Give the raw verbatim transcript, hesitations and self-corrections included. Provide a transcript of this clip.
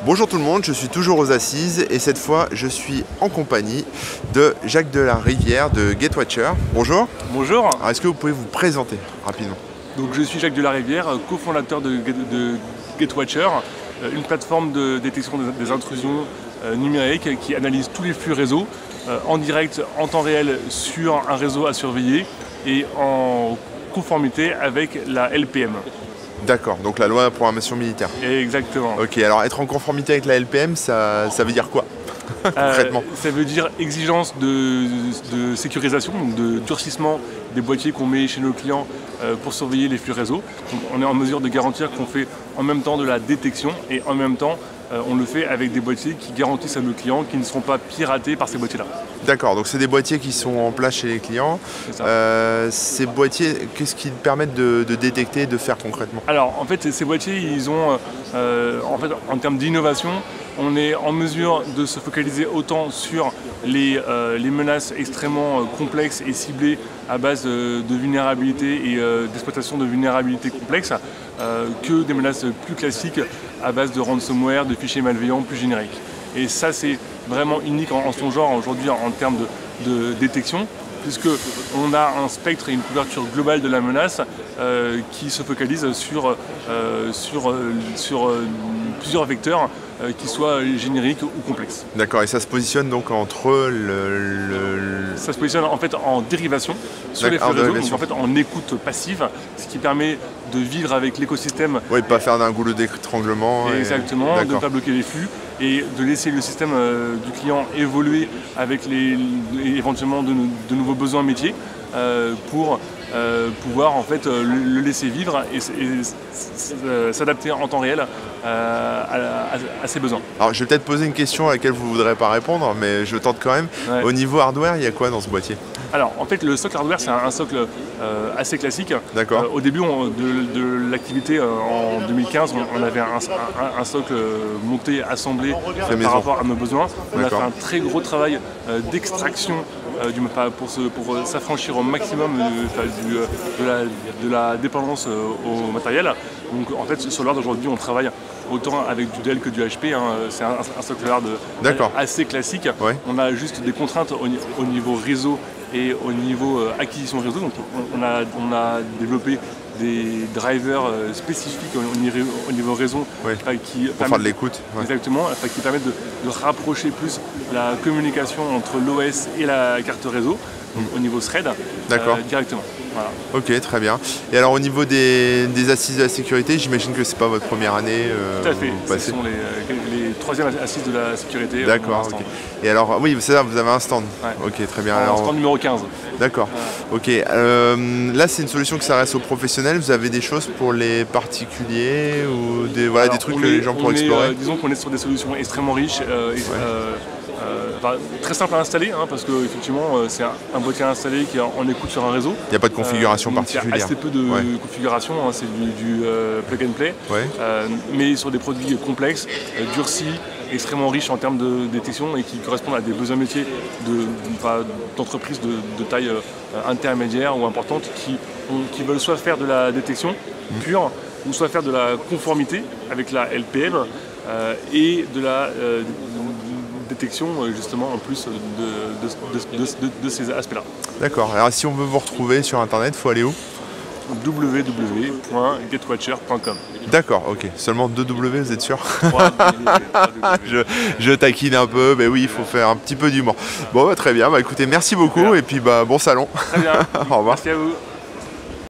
Bonjour tout le monde, je suis toujours aux assises et cette fois je suis en compagnie de Jacques de la Rivière de Gatewatcher. Bonjour. Bonjour. Est-ce que vous pouvez vous présenter rapidement? Donc je suis Jacques de la Rivière, cofondateur de, de Gatewatcher, une plateforme de détection des intrusions numériques qui analyse tous les flux réseau en direct, en temps réel sur un réseau à surveiller et en conformité avec la L P M. D'accord, donc la loi de programmation militaire. Exactement. Ok, alors être en conformité avec la L P M, ça, ça veut dire quoi concrètement? euh, Ça veut dire exigence de, de sécurisation, donc de durcissement des boîtiers qu'on met chez nos clients euh, pour surveiller les flux réseau. Donc on est en mesure de garantir qu'on fait en même temps de la détection et en même temps euh, on le fait avec des boîtiers qui garantissent à nos clients qu'ils ne seront pas piratés par ces boîtiers-là. D'accord, donc c'est des boîtiers qui sont en place chez les clients. Euh, ces boîtiers, qu'est-ce qu'ils permettent de, de détecter et de faire concrètement? Alors en fait ces boîtiers, ils ont, euh, en, fait, en termes d'innovation, on est en mesure de se focaliser autant sur les, euh, les menaces extrêmement euh, complexes et ciblées à base euh, de vulnérabilité et euh, d'exploitation de vulnérabilités complexes euh, que des menaces plus classiques à base de ransomware, de fichiers malveillants plus génériques. Et ça c'est vraiment unique en, en son genre aujourd'hui en, en termes de, de détection, puisqu'on a un spectre et une couverture globale de la menace euh, qui se focalise sur, euh, sur, euh, sur euh, plusieurs vecteurs, euh, qui soient génériques ou complexes. D'accord, et ça se positionne donc entre le... le... Ça se positionne en fait en dérivation sur les flux réseau, donc en fait en écoute passive, ce qui permet de vivre avec l'écosystème. Oui, de ne pas faire d'un goulot d'étranglement. Exactement, et... de ne pas bloquer les flux et de laisser le système euh, du client évoluer avec les, les éventuellement de, de nouveaux besoins métiers euh, pour euh, pouvoir en fait euh, le, le laisser vivre et, et s'adapter en temps réel euh, à, à, à ses besoins. Alors je vais peut-être poser une question à laquelle vous ne voudrez pas répondre, mais je tente quand même. Ouais. Au niveau hardware, il y a quoi dans ce boîtier? Alors en fait le socle hardware c'est un, un socle euh, assez classique. D'accord. Euh, au début on, de, de l'activité euh, en deux mille quinze on, on avait un, un, un socle monté, assemblé euh, par rapport à nos besoins. On a fait un très gros travail euh, d'extraction euh, pour, se, pour s'affranchir au maximum de, du, de, la, de la dépendance euh, au matériel. Donc en fait sur l'ordre d'aujourd'hui on travaille autant avec du Dell que du H P, hein. C'est un, un socle hard assez classique. Ouais. On a juste des contraintes au, au niveau réseau et au niveau euh, acquisition réseau. Donc on, on, a, on a développé des drivers euh, spécifiques au, au niveau réseau, ouais. euh, qui pour faire de l'écoute. Ouais. Exactement, euh, qui permettent de, de rapprocher plus la communication entre l'O S et la carte réseau, donc au niveau thread, euh, directement. Voilà. Ok, très bien. Et alors au niveau des, des assises de la sécurité, j'imagine que c'est pas votre première année. Euh, Tout à fait, ce sont les, les troisième assises de la sécurité. D'accord. Okay. Et alors, oui, c'est ça, vous avez un stand. Ouais. Ok, très bien. Un alors, stand numéro quinze. D'accord. Ouais. Ok. Euh, là, c'est une solution qui s'adresse aux professionnels. Vous avez des choses pour les particuliers ou des, voilà, alors, des trucs que est, les gens pourraient explorer? euh, Disons qu'on est sur des solutions extrêmement riches. Euh, ouais. euh, Euh, enfin, très simple à installer, hein, parce qu'effectivement euh, c'est un, un boîtier installé qui est en, en écoute sur un réseau. Il n'y a pas de configuration euh, particulière. Il y a assez peu de ouais. configuration, hein, c'est du, du euh, plug and play, ouais. euh, mais sur des produits complexes, euh, durcis, extrêmement riches en termes de détection et qui correspondent à des besoins métiers d'entreprises de, de, de taille euh, intermédiaire ou importante qui, ont, qui veulent soit faire de la détection mmh. pure, ou soit faire de la conformité avec la L P M euh, et de la euh, détection justement en plus de, de, de, de, de ces aspects-là. D'accord. Alors si on veut vous retrouver sur internet, il faut aller où? w w w point gatewatcher point com. D'accord, ok. Seulement deux W, vous êtes sûr? je, je taquine un peu, mais oui, il faut faire un petit peu d'humour. Bon, bah, très bien. Bah, écoutez, merci beaucoup et puis bah, bon salon. Très bien. Au revoir. Merci à vous.